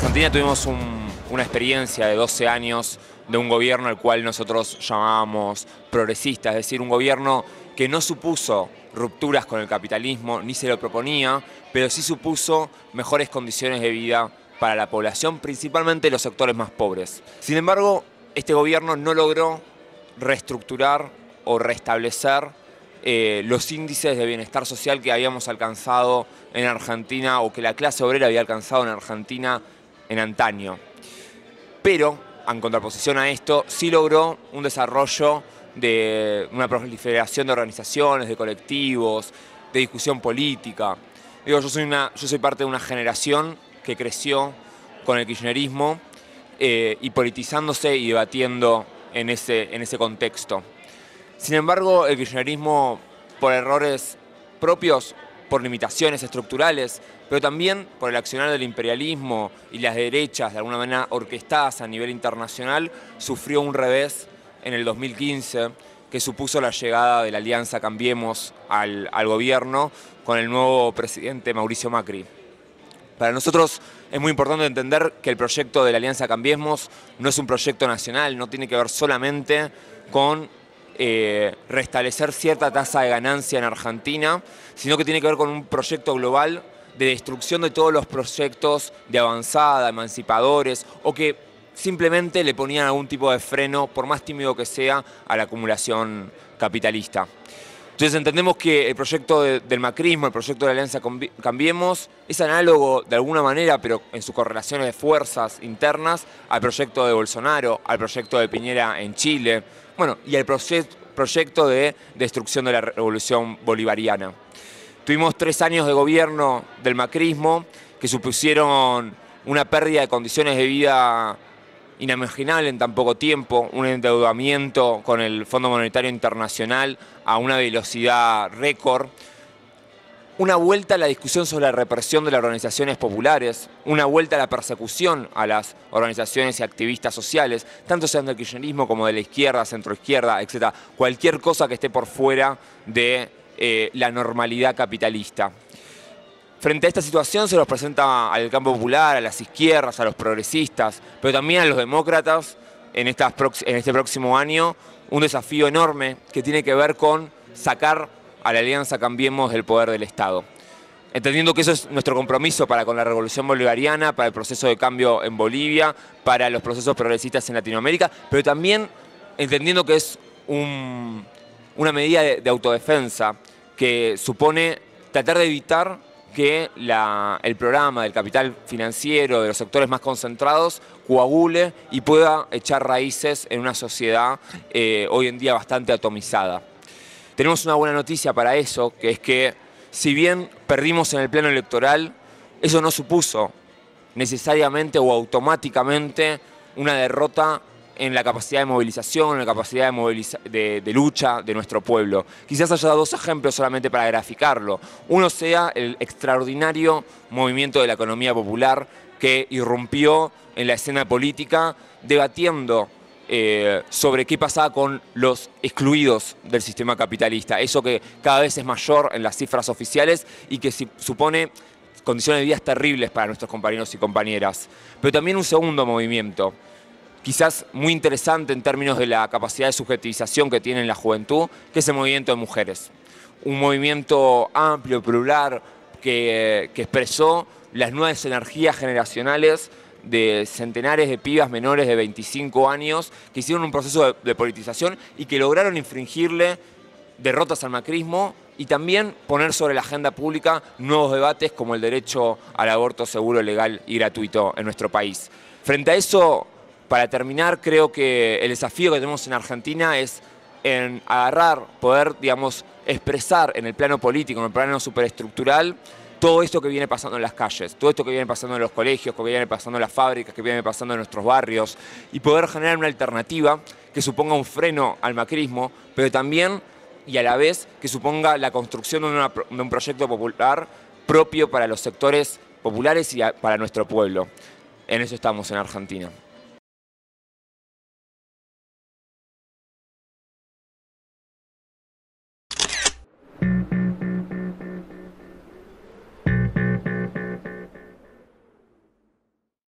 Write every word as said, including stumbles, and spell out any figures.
Argentina tuvimos un, una experiencia de doce años de un gobierno al cual nosotros llamábamos progresista, es decir, un gobierno que no supuso rupturas con el capitalismo, ni se lo proponía, pero sí supuso mejores condiciones de vida para la población, principalmente los sectores más pobres. Sin embargo, este gobierno no logró reestructurar o restablecer eh, los índices de bienestar social que habíamos alcanzado en Argentina o que la clase obrera había alcanzado en Argentina en antaño. Pero, en contraposición a esto, sí logró un desarrollo de una proliferación de organizaciones, de colectivos, de discusión política. Digo, yo soy, una, yo soy parte de una generación que creció con el kirchnerismo eh, y politizándose y debatiendo en ese, en ese contexto. Sin embargo, el kirchnerismo, por errores propios, por limitaciones estructurales, pero también por el accionar del imperialismo y las derechas, de alguna manera orquestadas a nivel internacional, sufrió un revés en el dos mil quince, que supuso la llegada de la Alianza Cambiemos al, al gobierno con el nuevo presidente Mauricio Macri. Para nosotros es muy importante entender que el proyecto de la Alianza Cambiemos no es un proyecto nacional, no tiene que ver solamente con eh, restablecer cierta tasa de ganancia en Argentina, sino que tiene que ver con un proyecto global de destrucción de todos los proyectos de avanzada, emancipadores, o que simplemente le ponían algún tipo de freno, por más tímido que sea, a la acumulación capitalista. Entonces entendemos que el proyecto de, del macrismo, el proyecto de la Alianza Cambiemos, es análogo de alguna manera, pero en sus correlaciones de fuerzas internas, al proyecto de Bolsonaro, al proyecto de Piñera en Chile, bueno, y al proye proyecto de destrucción de la revolución bolivariana. Tuvimos tres años de gobierno del macrismo que supusieron una pérdida de condiciones de vida inimaginable en tan poco tiempo, un endeudamiento con el Fondo Monetario Internacional a una velocidad récord, una vuelta a la discusión sobre la represión de las organizaciones populares, una vuelta a la persecución a las organizaciones y activistas sociales, tanto sean del kirchnerismo como de la izquierda, centroizquierda, etcétera, cualquier cosa que esté por fuera de eh, la normalidad capitalista. Frente a esta situación se los presenta al campo popular, a las izquierdas, a los progresistas, pero también a los demócratas en, estas en este próximo año un desafío enorme que tiene que ver con sacar a la Alianza Cambiemos del poder del Estado. Entendiendo que eso es nuestro compromiso para con la revolución bolivariana, para el proceso de cambio en Bolivia, para los procesos progresistas en Latinoamérica, pero también entendiendo que es un, una medida de, de autodefensa que supone tratar de evitar que la, el programa del capital financiero, de los sectores más concentrados, coagule y pueda echar raíces en una sociedad eh, hoy en día bastante atomizada. Tenemos una buena noticia para eso, que es que si bien perdimos en el plano electoral, eso no supuso necesariamente o automáticamente una derrota en la capacidad de movilización, en la capacidad de, moviliza de, de lucha de nuestro pueblo. Quizás haya dos ejemplos solamente para graficarlo. Uno sea el extraordinario movimiento de la economía popular que irrumpió en la escena política debatiendo eh, sobre qué pasaba con los excluidos del sistema capitalista. Eso que cada vez es mayor en las cifras oficiales y que supone condiciones de vida terribles para nuestros compañeros y compañeras. Pero también un segundo movimiento, quizás muy interesante en términos de la capacidad de subjetivización que tiene la juventud, que es el movimiento de mujeres. Un movimiento amplio, plural, que, que expresó las nuevas energías generacionales de centenares de pibas menores de veinticinco años que hicieron un proceso de, de politización y que lograron infringirle derrotas al macrismo y también poner sobre la agenda pública nuevos debates como el derecho al aborto seguro, legal y gratuito en nuestro país. Frente a eso, para terminar, creo que el desafío que tenemos en Argentina es en agarrar, poder, digamos, expresar en el plano político, en el plano superestructural, todo esto que viene pasando en las calles, todo esto que viene pasando en los colegios, que viene pasando en las fábricas, que viene pasando en nuestros barrios, y poder generar una alternativa que suponga un freno al macrismo, pero también y a la vez que suponga la construcción de, una, de un proyecto popular propio para los sectores populares y a, para nuestro pueblo. En eso estamos en Argentina.